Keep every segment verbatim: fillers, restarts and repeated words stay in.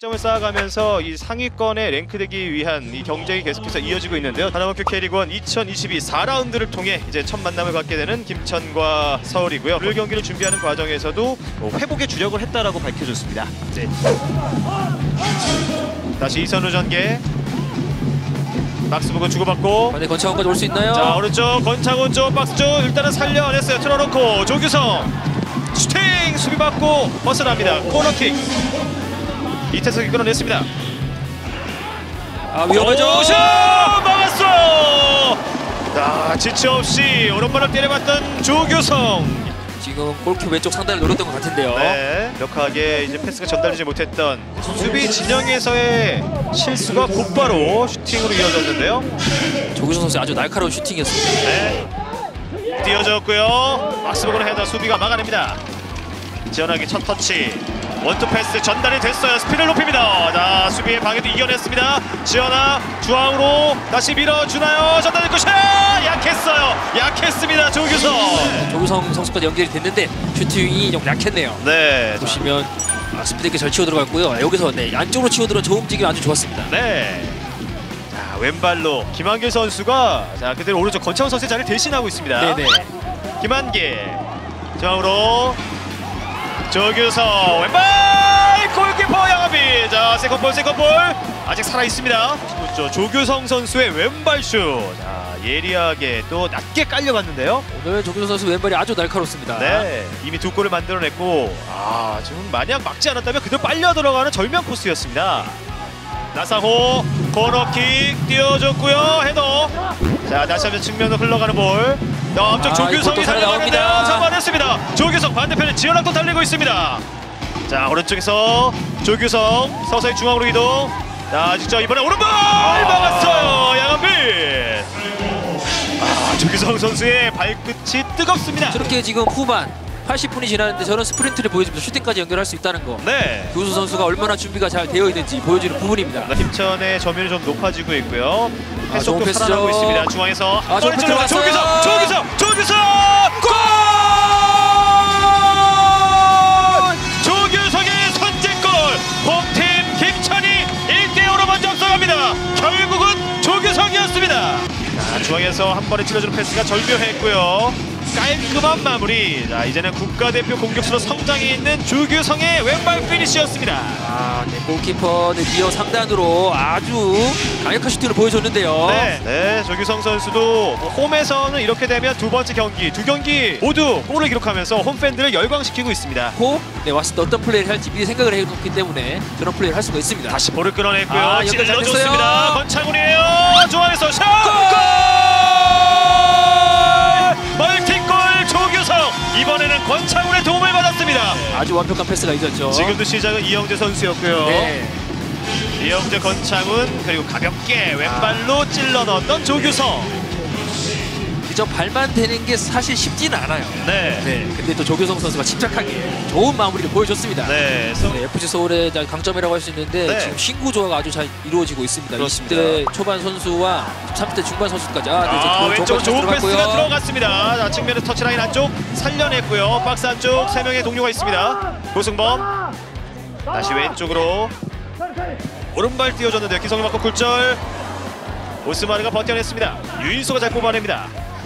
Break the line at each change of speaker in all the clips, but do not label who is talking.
점을 쌓아가면서 이 상위권에 랭크되기 위한 이 경쟁이 계속해서 이어지고 있는데요. 하나원큐 K리그원 이천이십이 사 라운드를 통해 이제 첫 만남을 갖게 되는 김천과 서울이고요. 오늘 경기를 준비하는 과정에서도 회복에 주력을 했다라고 밝혀졌습니다. 네. 다시 이선우 전개. 박스 보고 주고받고.
네, 권창훈까지 올 수 있나요?
자, 오른쪽 권창훈 쪽 박스 쪽 일단은 살려냈어요. 틀어놓고 조규성 슈팅 수비 받고 벗어납니다. 코너킥. 이태석이 끌어냈습니다.
아, 위험하죠.
슛! 막았어! 자, 지체 없이 오른발을 때려봤던 조규성.
지금 골키 왼쪽 상단을 노렸던 것 같은데요.
네, 벽하게 이제 패스가 전달되지 못했던 수비 진영에서의 실수가 곧바로 슈팅으로 이어졌는데요.
조규성 선수 아주 날카로운 슈팅이었습니다.
네, 띄어졌고요. 박스복으로 헤더 수비가 막아냅니다. 지원하기 첫 터치. 원투 패스 전달이 됐어요. 스피드를 높입니다. 자, 수비의 방해도 이겨냈습니다. 지원아 중앙으로 다시 밀어주나요? 전달될 슛! 약했어요. 약했습니다. 조규성.
네, 조규성 선수까지 연결이 됐는데 슈팅이 좀 약했네요.
네.
보시면 아, 스피드 있게 잘 치고 들어갔고요. 여기서 네, 안쪽으로 치고 들어온 저 움직임 아주 좋았습니다.
네. 자, 왼발로 김한길 선수가 자 그대로 오른쪽 권창훈 선수의 자리를 대신하고 있습니다.
네네.
김한길 중앙으로 조규성 왼발 골키퍼 양합이. 자, 세컨볼 세컨볼 아직 살아 있습니다. 그렇죠. 조규성 선수의 왼발 슛. 자, 예리하게 또 낮게 깔려갔는데요.
오늘 조규성 선수 왼발이 아주 날카롭습니다.
네, 이미 두 골을 만들어냈고 아 지금 만약 막지 않았다면 그대로 빨려 들어가는 절묘한 코스였습니다. 나상호 코너킥 띄워줬고요. 헤더. 자, 다시 한번 측면으로 흘러가는 볼. 어, 앞쪽
아,
조규성이
살려나옵니다.
살려나가는데요. 잡아냈습니다. 조규성 반대편에 지현학도 달리고 있습니다. 자, 오른쪽에서 조규성 서서히 중앙으로 이동. 자, 직접 이번에 오른발 아 막았어요. 양한빈. 아, 조규성 선수의 발끝이 뜨겁습니다.
저렇게 지금 후반 팔십 분이 지났는데 저런 스프린트를 보여주면서 슈팅까지 연결할 수 있다는 거.
네.
조규성 선수가 얼마나 준비가 잘 되어 있는지 보여주는 부분입니다.
김천의 점유율이 좀 높아지고 있고요.
아,
패속도
좋은 패스죠.
살아나고 있습니다. 중앙에서
아, 좋은 패스
조규성,
들어갔어요.
조규성, 조규성, 골! 조규성의 선제골. 홈팀 김천이 일 대 오로 먼저 앞서갑니다. 결국은 조규성이었습니다. 자, 중앙에서 한 번에 찔러주는 패스가 절묘했고요. 깔끔한 마무리. 자, 이제는 국가대표 공격수로 성장해 있는 조규성의 왼발 피니시였습니다.
아, 네, 골키퍼 네, 리어 상단으로 아주 강력한 슈팅을 보여줬는데요.
네, 네, 조규성 선수도 홈에서는 이렇게 되면 두 번째 경기, 두 경기 모두 골을 기록하면서 홈 팬들을 열광시키고 있습니다.
고 네, 왔을 때 어떤 플레이를 할지 미리 생각을 해놓기 때문에 저런 플레이를 할 수가 있습니다.
다시 볼을 끌어냈고요.
아, 연결 잘
찔러줬습니다.
됐어요.
권창훈이에요. 중앙에서 샷! 골! 멀티골 조규성. 이번에는 권창훈의 도움을 받았습니다.
네, 아주 완벽한 패스가 있었죠.
지금도 시작은 이영재 선수였고요.
네.
이영재, 권창훈 그리고 가볍게 왼발로 찔러 넣었던 조규성.
저 발만 대는 게 사실 쉽지는 않아요.
네.
네. 근데 또 조규성 선수가 침착하게 좋은 마무리를 보여줬습니다.
네.
네, 에프씨 서울의 강점이라고 할 수 있는데
네.
지금 신구 조화가 아주 잘 이루어지고 있습니다.
그렇습니다.
이십 대 초반 선수와 삼십 대 중반 선수까지. 아, 네,
아,
좋은,
왼쪽
좋은
좋은 패스가
들어갔고요.
들어갔습니다. 자, 측면에 터치라인 안쪽 살려냈고요. 박스 안쪽 세 명의 동료가 있습니다. 고승범 다시 왼쪽으로 오른발 띄워줬는데 기성이 맞고 굴절. 오스마르가 버텨냈습니다. 유인수가 잘 뽑아냅니다.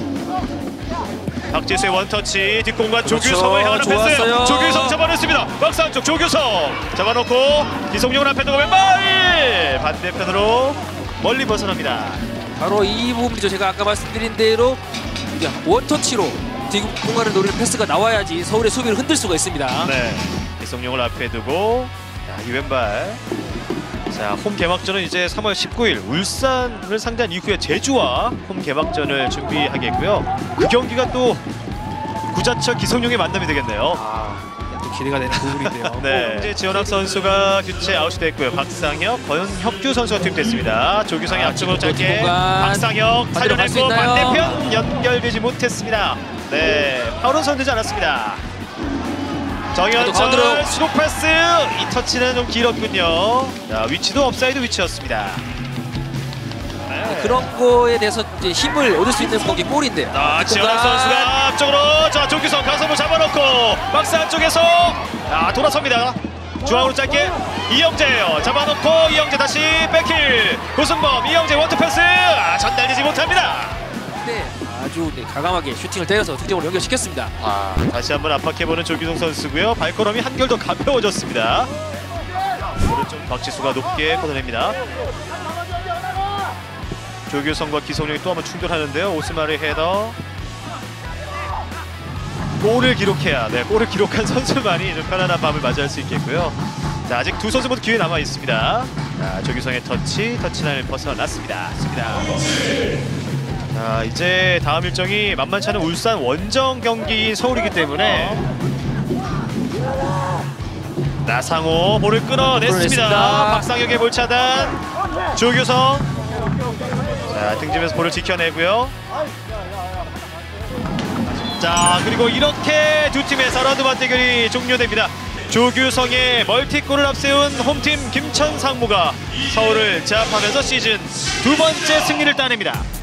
박지수의 원터치 뒷공간.
그렇죠.
조규성을 향하는 패스.
좋았어요.
조규성 잡아냈습니다. 박스 안쪽 조규성 잡아놓고 기성용을 앞에 두고 왼발 반대편으로 멀리 벗어납니다.
바로 이 부분이죠. 제가 아까 말씀드린 대로 원터치로 뒷공간을 노리는 패스가 나와야지 서울의 수비를 흔들 수가 있습니다.
네, 기성용을 앞에 두고 자, 이 왼발. 자, 홈 개막전은 이제 삼월 십구일 울산을 상대한 이후에 제주와 홈 개막전을 준비하겠고요. 그 경기가 또 구자철 기성용의 만남이 되겠네요.
아, 또 기대가 되는 부분인데요.
네, 이제 지원학 선수가 교체 아웃이 됐고요. 박상혁, 권혁규 선수가 투입됐습니다. 조규성이
아,
앞쪽으로
지금
짧게.
뒷공간.
박상혁
반대로 갈수
살려냈고
있나요?
반대편 연결되지 못했습니다. 네, 파울은 선되지 않았습니다. 정현철
가운데로.
스루 패스. 이 터치는 좀 길었군요. 자, 위치도 업사이드 위치였습니다. 네.
그런 거에 대해서 이제 힘을 얻을 수 있는 거기 골인데요.
아, 지원학 선수가 앞쪽으로. 자, 조규성 가슴을 잡아놓고 박스 안쪽에서 아, 돌아섭니다. 중앙으로 짧게 이영재예요. 잡아놓고 이영재 다시 백힐. 고승범 이영재 원투 패스. 아, 전달되지 못합니다.
네, 아주 네, 과감하게 슈팅을 때려서 득점으로 연결시켰습니다.
아, 다시 한번 압박해보는 조규성 선수고요. 발걸음이 한결 더 가벼워졌습니다. 오른쪽 박지수가 높게 걷어냅니다. 조규성과 기성용이 또 한번 충돌하는데요. 오스마르의 헤더. 골을 기록해야, 네, 골을 기록한 선수만이 좀 편안한 밤을 맞이할 수 있겠고요. 자, 아직 두 선수 모두 기회 남아 있습니다. 자, 조규성의 터치, 터치라인을 벗어났습니다. 습니다. 자, 이제 다음 일정이 만만치 않은 울산 원정 경기인 서울이기 때문에 나상호 볼을 끊어냈습니다.
끊어냈습니다.
박상혁의 볼 차단. 조규성. 자, 등짐에서 볼을 지켜내고요. 자, 그리고 이렇게 두 팀의 사 라운드 맞대결이 종료됩니다. 조규성의 멀티골을 앞세운 홈팀 김천 상무가 서울을 제압하면서 시즌 두 번째 승리를 따냅니다.